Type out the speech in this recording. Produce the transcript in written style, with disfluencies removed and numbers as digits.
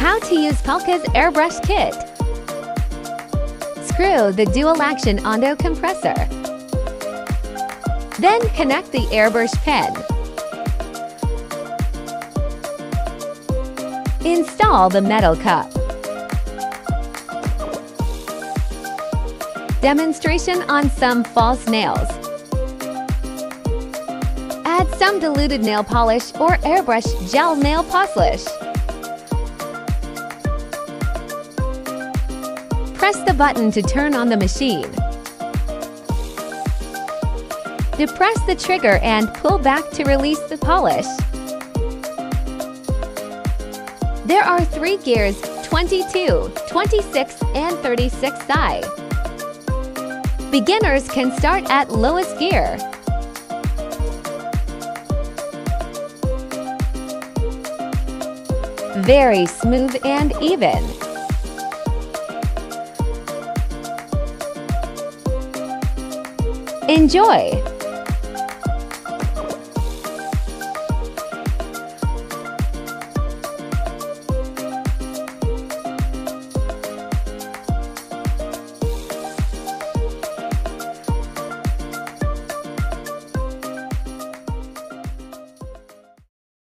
How to use Pelcas Airbrush Kit. Screw the dual-action Ondo compressor. Then connect the airbrush pen. Install the metal cup. Demonstration on some false nails. Add some diluted nail polish or airbrush gel nail polish. Press the button to turn on the machine. Depress the trigger and pull back to release the polish. There are 3 gears, 22, 26, and 36 size. Beginners can start at lowest gear. Very smooth and even. Enjoy!